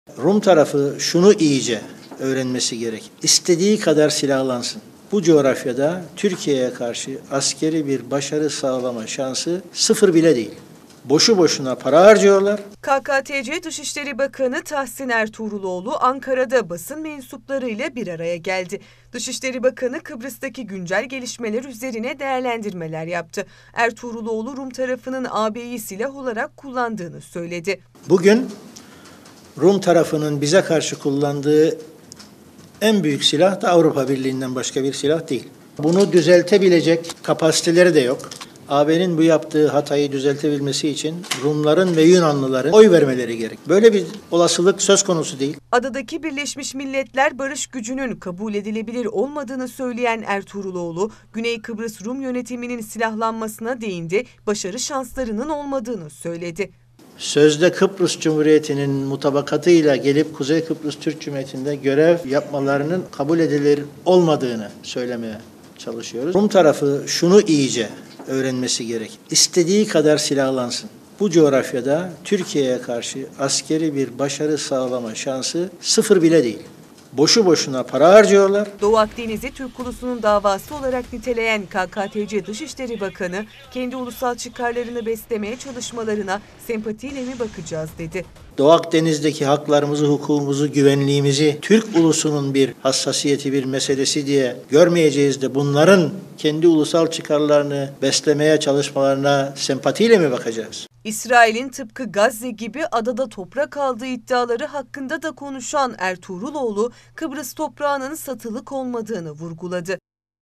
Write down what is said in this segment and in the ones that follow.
Rum tarafı şunu iyice öğrenmesi gerek. İstediği kadar silahlansın. Bu coğrafyada Türkiye'ye karşı askeri bir başarı sağlama şansı sıfır bile değil. Boşu boşuna para harcıyorlar. KKTC Dışişleri Bakanı Tahsin Ertuğruloğlu Ankara'da basın mensuplarıyla bir araya geldi. Dışişleri Bakanı Kıbrıs'taki güncel gelişmeler üzerine değerlendirmeler yaptı. Ertuğruloğlu Rum tarafının AB'yi silah olarak kullandığını söyledi. Bugün Rum tarafının bize karşı kullandığı en büyük silah da Avrupa Birliği'nden başka bir silah değil. Bunu düzeltebilecek kapasiteleri de yok. AB'nin bu yaptığı hatayı düzeltebilmesi için Rumların ve Yunanlıların oy vermeleri gerek. Böyle bir olasılık söz konusu değil. Adadaki Birleşmiş Milletler barış gücünün kabul edilebilir olmadığını söyleyen Ertuğruloğlu, Güney Kıbrıs Rum yönetiminin silahlanmasına değindi, başarı şanslarının olmadığını söyledi. Sözde Kıbrıs Cumhuriyeti'nin mutabakatıyla gelip Kuzey Kıbrıs Türk Cumhuriyeti'nde görev yapmalarının kabul edilir olmadığını söylemeye çalışıyoruz. Rum tarafı şunu iyice öğrenmesi gerek. İstediği kadar silahlansın. Bu coğrafyada Türkiye'ye karşı askeri bir başarı sağlama şansı sıfır bile değil. Boşu boşuna para harcıyorlar. Doğu Akdeniz'i Türk ulusunun davası olarak niteleyen KKTC Dışişleri Bakanı, kendi ulusal çıkarlarını beslemeye çalışmalarına sempatiyle mi bakacağız dedi. Doğu Akdeniz'deki haklarımızı, hukukumuzu, güvenliğimizi Türk ulusunun bir hassasiyeti, bir meselesi diye görmeyeceğiz de bunların kendi ulusal çıkarlarını beslemeye çalışmalarına sempatiyle mi bakacağız? İsrail'in tıpkı Gazze gibi adada toprak aldığı iddiaları hakkında da konuşan Ertuğruloğlu, Kıbrıs toprağının satılık olmadığını vurguladı.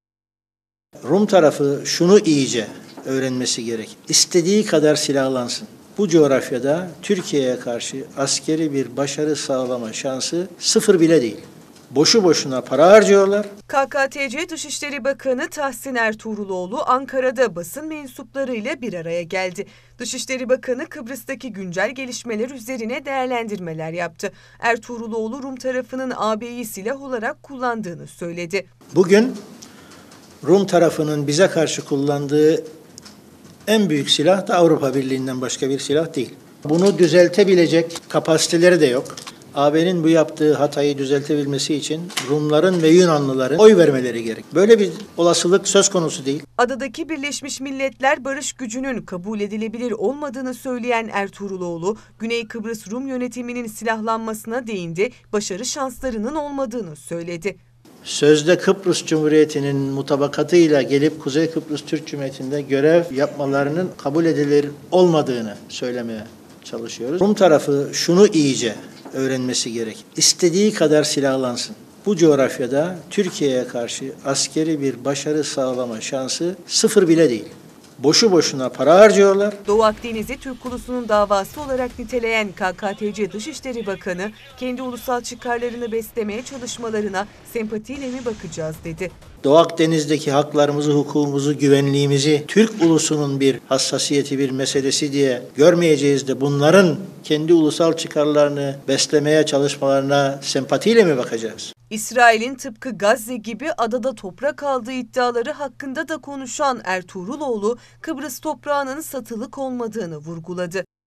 Rum tarafı şunu iyice öğrenmesi gerek. İstediği kadar silahlansın. Bu coğrafyada Türkiye'ye karşı askeri bir başarı sağlama şansı sıfır bile değil. Boşu boşuna para harcıyorlar. KKTC Dışişleri Bakanı Tahsin Ertuğruloğlu Ankara'da basın mensuplarıyla bir araya geldi. Dışişleri Bakanı Kıbrıs'taki güncel gelişmeler üzerine değerlendirmeler yaptı. Ertuğruloğlu Rum tarafının AB'yi silah olarak kullandığını söyledi. Bugün Rum tarafının bize karşı kullandığı en büyük silah da Avrupa Birliği'nden başka bir silah değil. Bunu düzeltebilecek kapasiteleri de yok. AB'nin bu yaptığı hatayı düzeltebilmesi için Rumların ve Yunanlıların oy vermeleri gerek. Böyle bir olasılık söz konusu değil. Adadaki Birleşmiş Milletler barış gücünün kabul edilebilir olmadığını söyleyen Ertuğruloğlu, Güney Kıbrıs Rum yönetiminin silahlanmasına değindi, başarı şanslarının olmadığını söyledi. Sözde Kıbrıs Cumhuriyeti'nin mutabakatıyla gelip Kuzey Kıbrıs Türk Cumhuriyeti'nde görev yapmalarının kabul edilir olmadığını söylemeye çalışıyoruz. Rum tarafı şunu iyice öğrenmesi gerek. İstediği kadar silahlansın. Bu coğrafyada Türkiye'ye karşı askeri bir başarı sağlama şansı sıfır bile değil. Boşu boşuna para harcıyorlar. Doğu Akdeniz'i Türk ulusunun davası olarak niteleyen KKTC Dışişleri Bakanı, kendi ulusal çıkarlarını beslemeye çalışmalarına sempatiyle mi bakacağız dedi. Doğu Akdeniz'deki haklarımızı, hukukumuzu, güvenliğimizi Türk ulusunun bir hassasiyeti, bir meselesi diye görmeyeceğiz de bunların kendi ulusal çıkarlarını beslemeye çalışmalarına sempatiyle mi bakacağız? İsrail'in tıpkı Gazze gibi adada toprak aldığı iddiaları hakkında da konuşan Ertuğruloğlu, Kıbrıs toprağının satılık olmadığını vurguladı.